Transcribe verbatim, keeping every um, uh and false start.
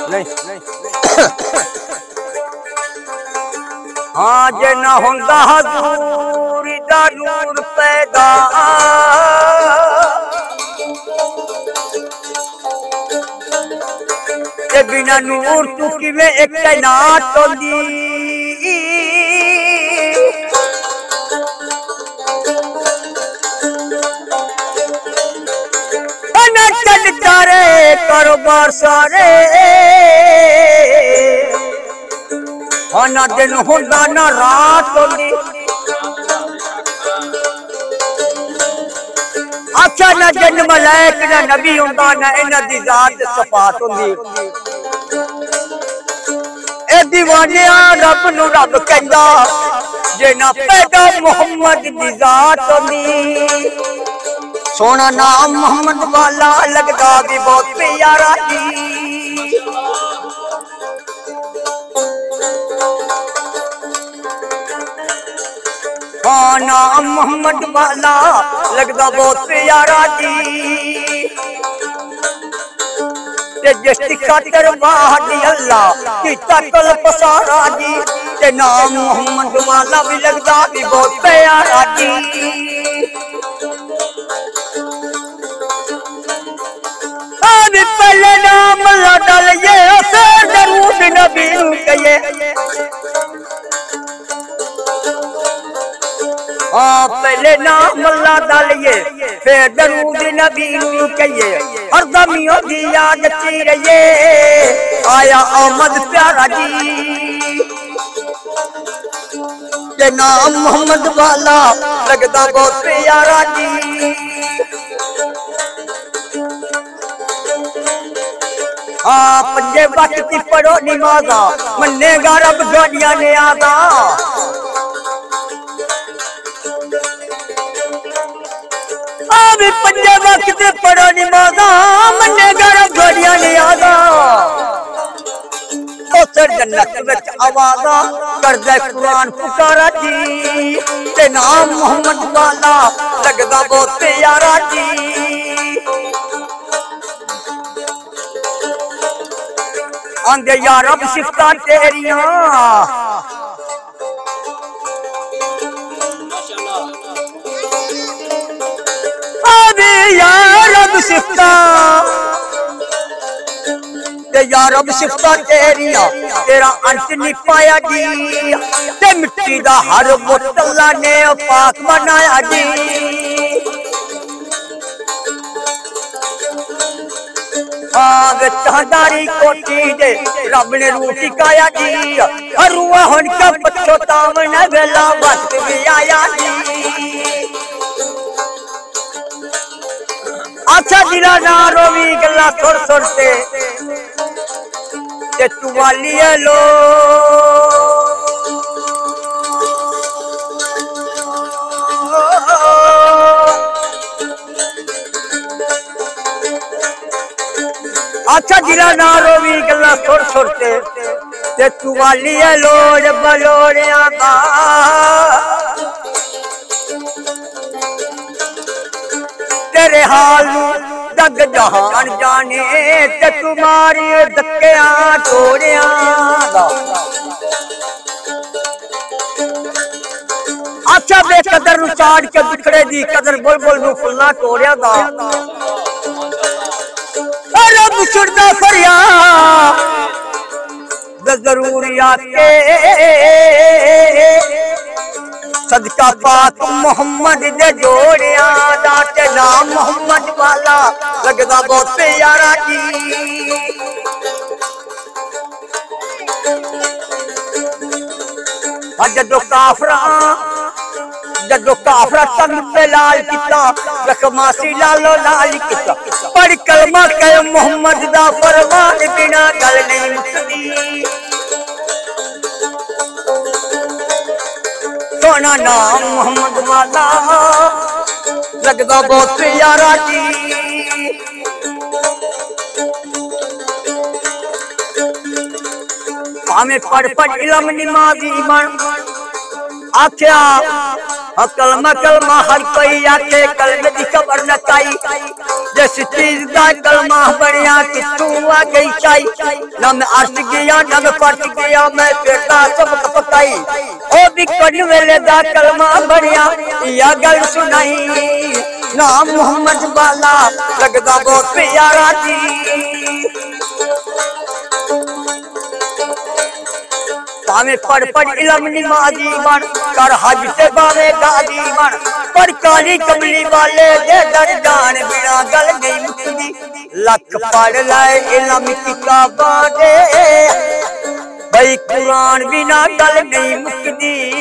हाँ जे ना होंदा हजूर दा नूर पैदा ते बिना नूर तू किवें एक कायनात होंदी ना चल तारे कारोबार सारे हाँ ना दिन होंदा ना रात होंदी अच्छा ना जिन मलाइक ना नबी होंदा ना इन्हां दी जात सिफात होंदी ए दीवाने रब नू रब कहंदा जे ना पैदा मुहम्मद दी जात होंदी सोना नाम मोहम्मद वाला लगदा भी बहुत प्यारा जी हाँ नाम मोहम्मद वाला लगदा बहुत प्यारा जी ते जिसकी खातिर वाहदी अल्लाह की तकल पसारा जी ते नाम मोहम्मद वाला भी लगदा भी बहुत प्यारा जी अभी पहले नाम ला डालिए उसे दरूद नबी कहिए हाँ पहले नाम ला डालिए फिर दरूद नबी कहिए हर दमियों की याद ची रहिए आया आमद प्यारा जी के नाम मोहम्मद वाला लगदा बहुत प्यारा जी हाँ पंजे वक्त पढ़ो नमाज़ा मन्नेगा रब गाड़ियां ने आदा अभी पंजे वक्त पढ़ो नमाज़ा मन्नेगा रब गाड़ियां ने आदा उतर जन्नत विच आवाज़ा करदा कुरान पुकारा जी ते नाम मोहम्मद वाला लगदा बहुत प्यारा जी आंदे यार अब सिफतां तेरियां अबे यार अब सिफतां ते यार अब सिफतां तेरियां तेरा अंत नहीं पाया जी ते मिट्टी दा हर बुत अल्लाह ने पाक बनाया जी आग चांदारी कोठी दे रब ने रूटी काया जी हरुआ हुन का पछतावन वेला वक्त भी आया जी अच्छा दिला ना रोवी गल्ला सुर सुर से ते तू वाली है लो अच्छा जिला ना रोवी गल्ला सुर सुरते ते तू वाली है लोज बलोड़िया दा तेरे हाल जग जहान जाने ते तुम्हारी धक्किया तोड़िया दा अच्छा बेकदर चाड़ के बिखड़े दी कदर बुलबुल नू फुलना तोड़िया दा रब छुड़दा फरियाद जरूरियात के सदका पाक मोहम्मद दे जोड़िया दा ते नाम मोहम्मद वाला लगदा बहुत प्यारा जी जदों काफरा जदों काफरा तन पे लाल किता रखमासी लालो लाल किता पढ़ कलमा कह मोहम्मद दा फरमान बिना गल नहीं मुकदी सोना नाम मोहम्मद वाला लगदा बहुत प्यारा जी भावे पढ़ पढ़ इलम नमाजी बन आख्या कलमा कलमा हर कोई आखे कलमे की खबर न पाई जिस चीज का कलमा बढ़िया कि तू आ गई चाई न मैं अर्श गया न मैं पट गया मैं बेटा सब पकाई ओ भी कन वेले दा कलमा बढ़िया या गल सुनाई नाम मोहम्मद वाला लगदा बहुत प्यारा जी पावे पढ़ पढ़ इलम निमाजी बन कर हज से बावे गाजी बन पर काली कमली वाले दे दर जान बिना गल नहीं मुकदी लख पढ़ लाए इलम किताबां दे भाई कुरान बिना गल नहीं मुकदी